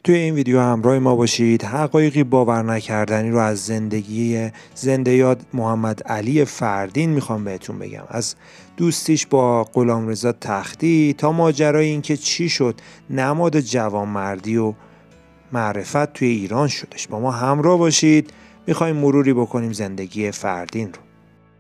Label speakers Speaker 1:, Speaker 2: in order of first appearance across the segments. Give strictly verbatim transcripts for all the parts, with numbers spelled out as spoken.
Speaker 1: توی این ویدیو همراه ما باشید. حقایقی باور نکردنی رو از زندگی زنده یاد محمد علی فردین میخوام بهتون بگم. از دوستیش با غلامرضا تختی تا ماجرای این که چی شد نماد جوانمردی و معرفت توی ایران شدش. با ما همراه باشید، میخوایم مروری بکنیم زندگی فردین رو.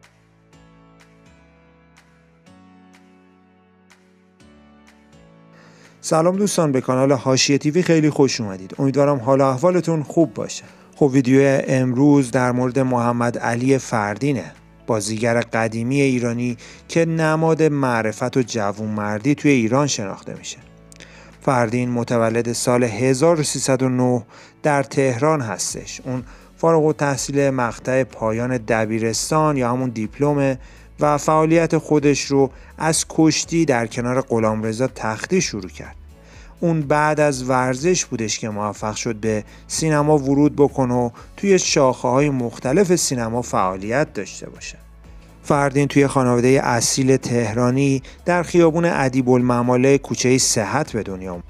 Speaker 1: سلام دوستان، به کانال حاشیه تیوی خیلی خوش اومدید. امیدوارم حال و احوالتون خوب باشه. خب ویدیو امروز در مورد محمد علی فردینه، بازیگر قدیمی ایرانی که نماد معرفت و جوانمردی توی ایران شناخته میشه. فردین متولد سال هزار و سیصد و نه در تهران هستش. اون فارغ التحصیل مقطع پایان دبیرستان یا همون دیپلم و فعالیت خودش رو از کشتی در کنار غلامرضا تختی شروع کرد. اون بعد از ورزش بودش که موفق شد به سینما ورود بکنه و توی شاخه‌های مختلف سینما فعالیت داشته باشه. فردین توی خانواده اصیل تهرانی در خیابون ادیب‌الممالک کوچه صحت به دنیا اومد.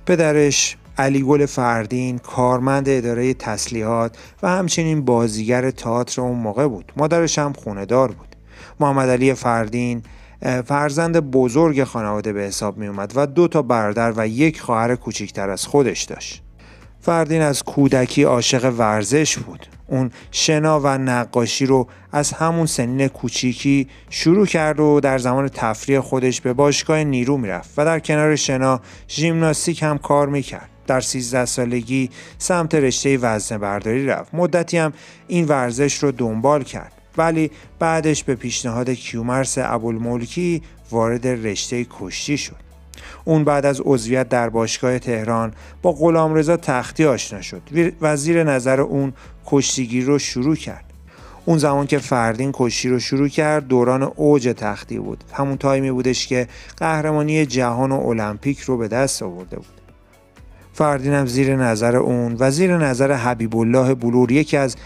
Speaker 1: پدرش علیگل فردین کارمند اداره تسلیحات و همچنین بازیگر تئاتر اون موقع بود. مادرش هم خونه‌دار بود. محمد علی فردین فرزند بزرگ خانواده به حساب می اومد و دو تا برادر و یک خواهر کوچکتر از خودش داشت. فردین از کودکی عاشق ورزش بود. اون شنا و نقاشی رو از همون سنین کوچیکی شروع کرد و در زمان تفریح خودش به باشگاه نیرو میرفت و در کنار شنا ژیمناستیک هم کار میکرد. در سیزده سالگی سمت رشته وزنه برداری رفت. مدتی هم این ورزش رو دنبال کرد، ولی بعدش به پیشنهاد کیومرث ابوالملکی وارد رشته کشتی شد. اون بعد از عضویت در باشگاه تهران با غلامرضا تختی آشنا شد و زیر نظر اون کشتیگیری رو شروع کرد. اون زمان که فردین کشتی رو شروع کرد دوران اوج تختی بود. همون تایمی بودش که قهرمانی جهان و المپیک رو به دست آورده بود. فردین هم زیر نظر اون و زیر نظر حبیب الله بلور، یکی از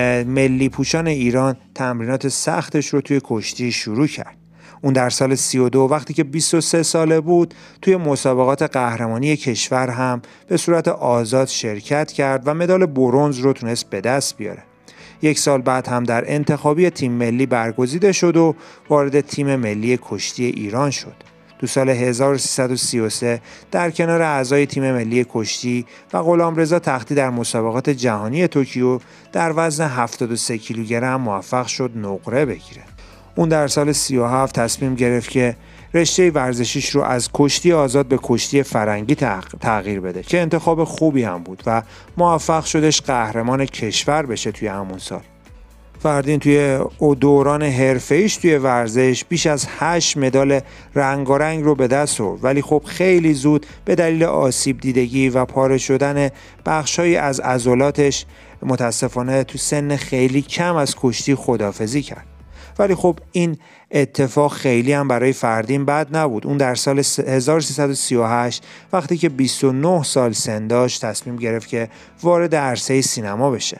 Speaker 1: ملی پوشان ایران، تمرینات سختش رو توی کشتی شروع کرد. اون در سال سی و دو وقتی که بیست و سه ساله بود توی مسابقات قهرمانی کشور هم به صورت آزاد شرکت کرد و مدال برنز رو تونست به دست بیاره. یک سال بعد هم در انتخابی تیم ملی برگزیده شد و وارد تیم ملی کشتی ایران شد. تو سال هزار و سیصد و سی و سه در کنار اعضای تیم ملی کشتی و غلامرضا تختی در مسابقات جهانی توکیو در وزن هفتاد و سه کیلوگرم موفق شد نقره بگیره. اون در سال سی و هفت تصمیم گرفت که رشته ورزشیش رو از کشتی آزاد به کشتی فرنگی تغییر بده که انتخاب خوبی هم بود و موفق شدش قهرمان کشور بشه توی همون سال. فردین توی دوران حرفه‌ایش توی ورزش بیش از هشت مدال رنگارنگ رو به دست آورد، ولی خب خیلی زود به دلیل آسیب دیدگی و پاره شدن بخش‌هایی از عضلاتش متاسفانه تو سن خیلی کم از کشتی خداحافظی کرد. ولی خب این اتفاق خیلی هم برای فردین بد نبود. اون در سال هزار و سیصد و سی و هشت وقتی که بیست و نه سال سن داشت تصمیم گرفت که وارد عرصه سینما بشه.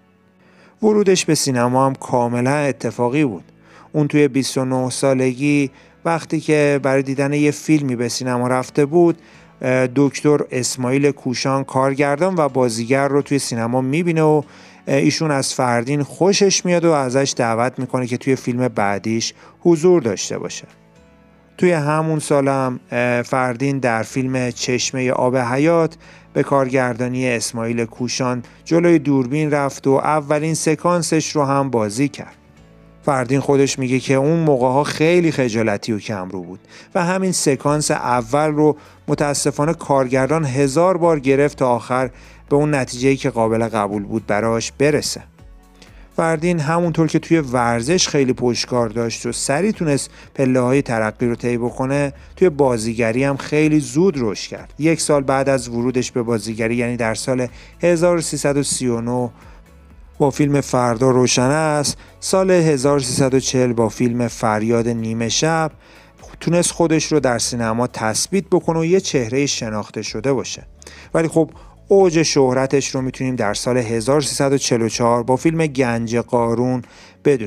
Speaker 1: ورودش به سینما هم کاملا اتفاقی بود. اون توی بیست و نه سالگی وقتی که برای دیدن یه فیلمی به سینما رفته بود، دکتر اسماعیل کوشان کارگردان و بازیگر رو توی سینما میبینه و ایشون از فردین خوشش میاد و ازش دعوت میکنه که توی فیلم بعدیش حضور داشته باشه. توی همون سالم فردین در فیلم چشمه آب حیات به کارگردانی اسماعیل کوشان جلوی دوربین رفت و اولین سکانسش رو هم بازی کرد. فردین خودش میگه که اون موقع‌ها خیلی خجالتی و کمرو بود و همین سکانس اول رو متاسفانه کارگردان هزار بار گرفت تا آخر به اون نتیجه‌ای که قابل قبول بود براش برسه. فردین همونطور که توی ورزش خیلی پشتکار داشت و سریع تونست پله‌های ترقی رو طی بکنه، توی بازیگری هم خیلی زود رشد کرد. یک سال بعد از ورودش به بازیگری، یعنی در سال هزار و سیصد و سی و نه با فیلم فردا روشن است، سال هزار و سیصد و چهل با فیلم فریاد نیمه شب تونست خودش رو در سینما تثبیت بکنه و یه چهره شناخته شده باشه. ولی خب اوج شهرتش رو میتونیم در سال هزار و سیصد و چهل و چهار با فیلم گنج قارون بدونیم.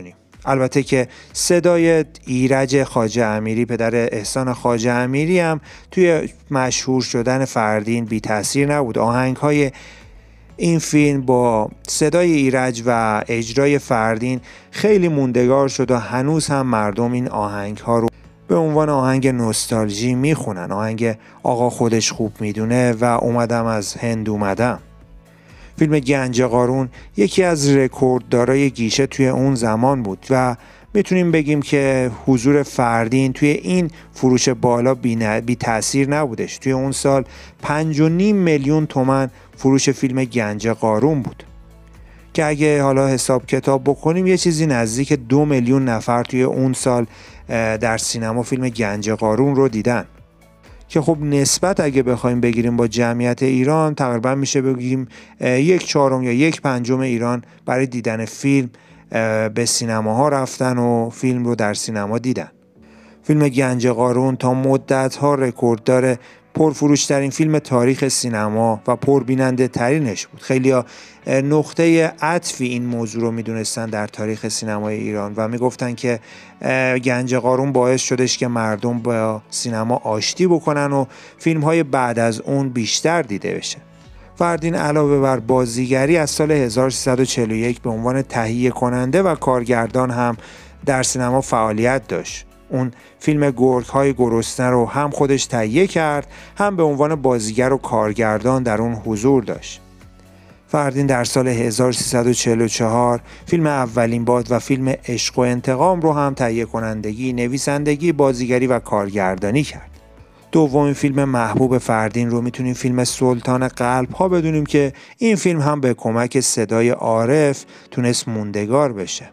Speaker 1: البته که صدای ایرج خواجه امیری، پدر احسان خواجه امیری، هم توی مشهور شدن فردین بی تأثیر نبود. آهنگ‌های این فیلم با صدای ایرج و اجرای فردین خیلی موندگار شد و هنوز هم مردم این آهنگ‌ها رو به عنوان آهنگ نوستالژی میخونن. آهنگ آقا خودش خوب میدونه و اومدم از هند اومدم. فیلم گنج قارون یکی از رکورددارای گیشه توی اون زمان بود و میتونیم بگیم که حضور فردین توی این فروش بالا بی, بی تأثیر نبودش. توی اون سال پنج و نیم میلیون تومن فروش فیلم گنج قارون بود که اگه حالا حساب کتاب بکنیم یه چیزی نزدیک دو میلیون نفر توی اون سال در سینما فیلم گنج قارون رو دیدن که خب نسبت اگه بخوایم بگیریم با جمعیت ایران تقریبا میشه بگیم یک چهارم یا یک پنجم ایران برای دیدن فیلم به سینماها رفتن و فیلم رو در سینما دیدن. فیلم گنج قارون تا مدت‌ها رکورددار پرفروش‌ترین فیلم تاریخ سینما و پربیننده ترینش بود. خیلی‌ها نقطه عطفی این موضوع رو میدونستن در تاریخ سینمای ایران و میگفتن که گنج قارون باعث شدش که مردم با سینما آشتی بکنن و فیلم‌های بعد از اون بیشتر دیده بشه. فردین علاوه بر بازیگری از سال هزار و سیصد و چهل و یک به عنوان تهیه کننده و کارگردان هم در سینما فعالیت داشت. اون فیلم گرگ‌های گرسنه رو هم خودش تهیه کرد، هم به عنوان بازیگر و کارگردان در اون حضور داشت. فردین در سال هزار و سیصد و چهل و چهار فیلم اولین باد و فیلم عشق و انتقام رو هم تهیه کنندگی، نویسندگی، بازیگری و کارگردانی کرد. دومین فیلم محبوب فردین رو میتونیم فیلم سلطان قلب ها بدونیم که این فیلم هم به کمک صدای عارف تونست موندگار بشه.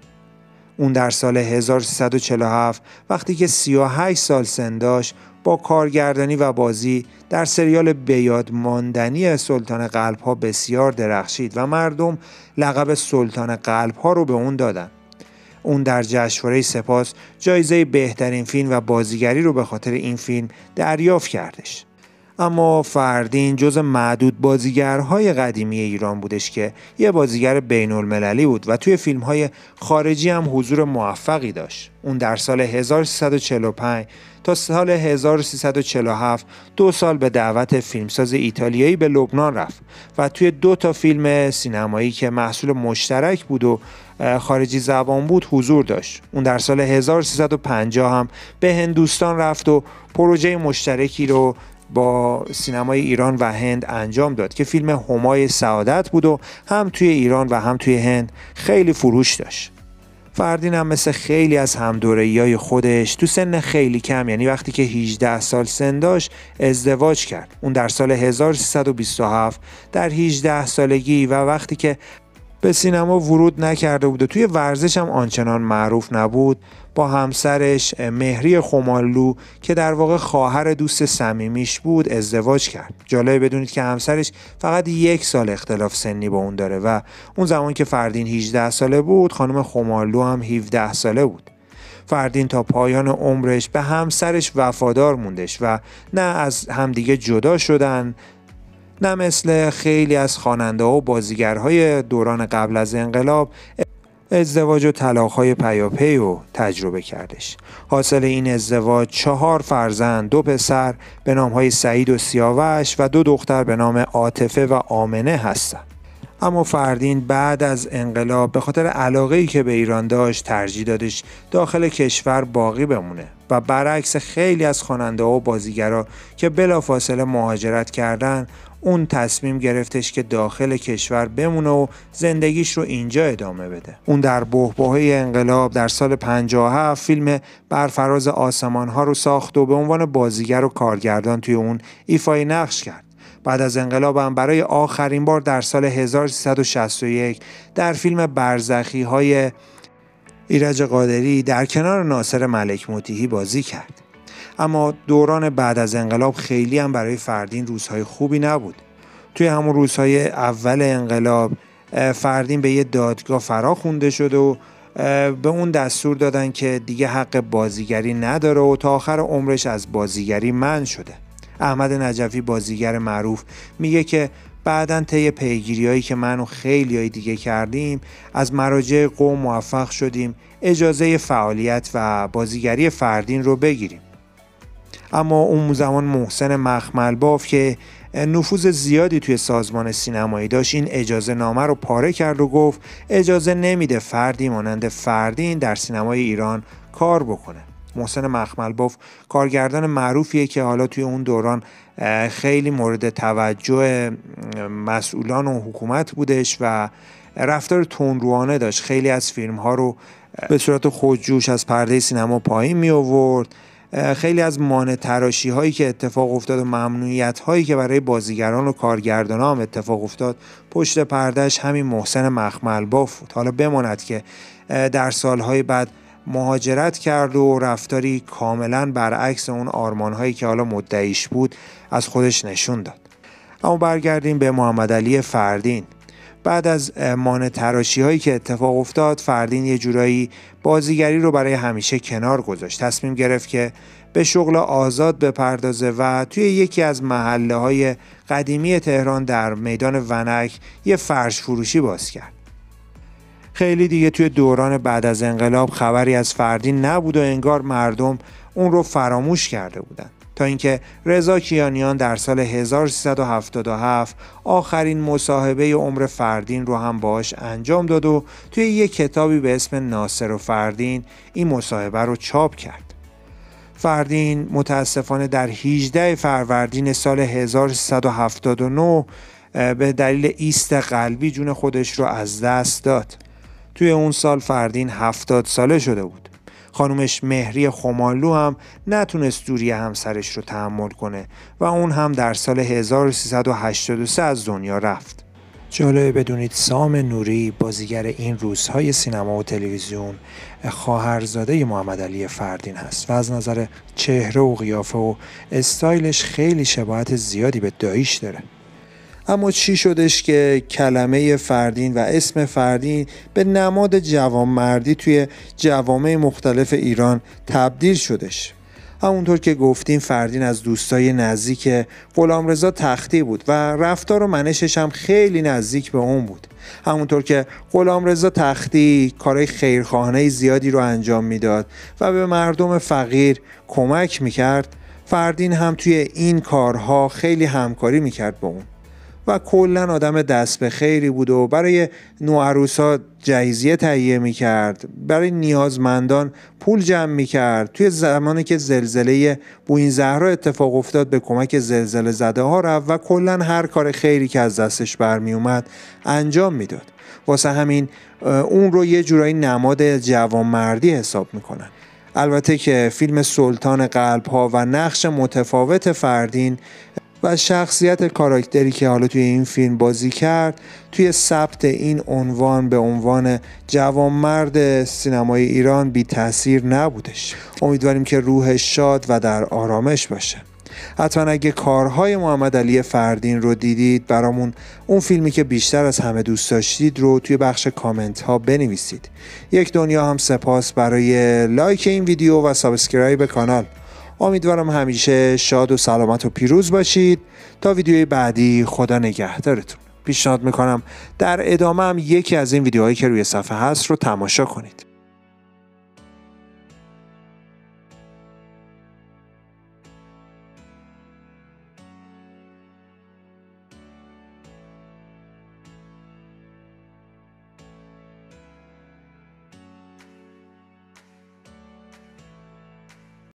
Speaker 1: اون در سال هزار و سیصد و چهل و هفت وقتی که سی و هشت سال سن داشت با کارگردانی و بازی در سریال بیاد ماندنی سلطان قلب ها بسیار درخشید و مردم لقب سلطان قلب ها رو به اون دادن. اون در جشنواره سپاس جایزه بهترین فیلم و بازیگری رو به خاطر این فیلم دریافت کردش. اما فردین جز معدود بازیگرهای قدیمی ایران بودش که یه بازیگر بین المللی بود و توی فیلم‌های خارجی هم حضور موفقی داشت. اون در سال هزار و سیصد و چهل و پنج تا سال هزار و سیصد و چهل و هفت دو سال به دعوت فیلمساز ایتالیایی به لبنان رفت و توی دو تا فیلم سینمایی که محصول مشترک بود و خارجی زبان بود حضور داشت. اون در سال هزار و سیصد و پنجاه هم به هندوستان رفت و پروژه مشترکی رو با سینمای ایران و هند انجام داد که فیلم همای سعادت بود و هم توی ایران و هم توی هند خیلی فروش داشت. فردین هم مثل خیلی از همدوره‌ایای خودش تو سن خیلی کم، یعنی وقتی که هجده سال سن داشت، ازدواج کرد. اون در سال هزار و سیصد و بیست و هفت در هجده سالگی و وقتی که به سینما ورود نکرده بود و توی ورزش هم آنچنان معروف نبود، با همسرش مهری خمالو که در واقع خواهر دوست صمیمیش بود ازدواج کرد. جالب بدونید که همسرش فقط یک سال اختلاف سنی با اون داره و اون زمان که فردین هجده ساله بود خانم خمالو هم هفده ساله بود. فردین تا پایان عمرش به همسرش وفادار موندش و نه از همدیگه جدا شدن، نه مثل خیلی از خواننده و بازیگرهای دوران قبل از انقلاب ازدواج و طلاق‌های پیاپی رو تجربه کردش. حاصل این ازدواج چهار فرزند، دو پسر به نام‌های سعید و سیاوش و دو دختر به نام عاطفه و آمنه هستند. اما فردین بعد از انقلاب به خاطر علاقه‌ای که به ایران داشت ترجیح دادش داخل کشور باقی بمونه و برعکس خیلی از خواننده‌ها و بازیگرا که بلافاصله مهاجرت کردن، اون تصمیم گرفتش که داخل کشور بمونه و زندگیش رو اینجا ادامه بده. اون در بحبوحه انقلاب در سال پنجاه و هفت فیلم بر فراز آسمان ها رو ساخت و به عنوان بازیگر و کارگردان توی اون ایفای نقش کرد. بعد از انقلاب هم برای آخرین بار در سال هزار و سیصد و شصت و یک در فیلم برزخی های ایرج قادری در کنار ناصر ملک موطیی بازی کرد. اما دوران بعد از انقلاب خیلی هم برای فردین روزهای خوبی نبود. توی همون روزهای اول انقلاب فردین به یه دادگاه فرا خونده شد و به اون دستور دادن که دیگه حق بازیگری نداره و تا آخر عمرش از بازیگری منع شده. احمد نجفی بازیگر معروف میگه که بعداً طی پیگیری‌هایی که من و خیلیای دیگه کردیم از مراجع قم موفق شدیم اجازه فعالیت و بازیگری فردین رو بگیریم. اما اون زمان محسن مخملباف که نفوذ زیادی توی سازمان سینمایی داشت این اجازه نامه رو پاره کرد و گفت اجازه نمیده فردی مانند فردین در سینمای ایران کار بکنه. محسن مخملباف کارگردان معروفیه که حالا توی اون دوران خیلی مورد توجه مسئولان و حکومت بودش و رفتار تندروانه داشت. خیلی از فیلم‌ها رو به صورت خودجوش از پرده سینما پایین می آورد. خیلی از مانع تراشی هایی که اتفاق افتاد و ممنوعیت هایی که برای بازیگران و کارگردانان هم اتفاق افتاد پشت پردهش همین محسن مخملباف بود. حالا بماند که در سالهای بعد مهاجرت کرد و رفتاری کاملا برعکس اون آرمان هایی که حالا مدعیش بود از خودش نشون داد. اما برگردیم به محمدعلی فردین. بعد از مانع تراشی هایی که اتفاق افتاد فردین یه جورایی بازیگری رو برای همیشه کنار گذاشت. تصمیم گرفت که به شغل آزاد بپردازه و توی یکی از محله های قدیمی تهران در میدان ونک یه فرش فروشی باز کرد. خیلی دیگه توی دوران بعد از انقلاب خبری از فردین نبود و انگار مردم اون رو فراموش کرده بودن، تا اینکه رضا کیانیان در سال هزار و سیصد و هفتاد و هفت آخرین مصاحبه عمر فردین رو هم باهاش انجام داد و توی یک کتابی به اسم ناصر و فردین این مصاحبه رو چاپ کرد. فردین متاسفانه در هجدهم فروردین سال هزار و سیصد و هفتاد و نه به دلیل ایست قلبی جون خودش رو از دست داد. توی اون سال فردین هفتاد ساله شده بود. خانومش مهری خمالو هم نتونست دوری همسرش رو تحمل کنه و اون هم در سال هزار و سیصد و هشتاد و سه از دنیا رفت. جالب بدونید سام نوری بازیگر این روزهای سینما و تلویزیون خواهرزاده محمدعلی فردین هست و از نظر چهره و قیافه و استایلش خیلی شباهت زیادی به داییش داره. اما چی شدش که کلمه فردین و اسم فردین به نماد جوانمردی توی جوامع مختلف ایران تبدیل شدش؟ همونطور که گفتیم فردین از دوستای نزدیک غلامرضا تختی بود و رفتار و منشش هم خیلی نزدیک به اون بود. همونطور که غلامرضا تختی کارهای خیرخواهانه زیادی رو انجام میداد و به مردم فقیر کمک میکرد، فردین هم توی این کارها خیلی همکاری میکرد با اون و کلن آدم دست به خیری بود و برای نوعروسا جهیزیه تهیه میکرد، برای نیازمندان پول جمع میکرد. توی زمانی که زلزله بوئین زهرا اتفاق افتاد به کمک زلزله زده ها رفت و کلن هر کار خیری که از دستش برمی اومد انجام میداد. واسه همین اون رو یه جورایی نماد جوانمردی حساب میکنن. البته که فیلم سلطان قلب ها و نقش متفاوت فردین و شخصیت کاراکتری که حالا توی این فیلم بازی کرد توی ثبت این عنوان به عنوان جوانمرد سینمای ایران بی تأثیر نبودش. امیدواریم که روحش شاد و در آرامش باشه. حتما اگه کارهای محمدعلی فردین رو دیدید برامون اون فیلمی که بیشتر از همه دوست داشتید رو توی بخش کامنت ها بنویسید. یک دنیا هم سپاس برای لایک این ویدیو و سابسکرایب کانال. امیدوارم همیشه شاد و سلامت و پیروز باشید. تا ویدیوی بعدی خدا نگهدارتون. پیشنهاد میکنم در ادامه هم یکی از این ویدیوهایی که روی صفحه هست رو تماشا کنید.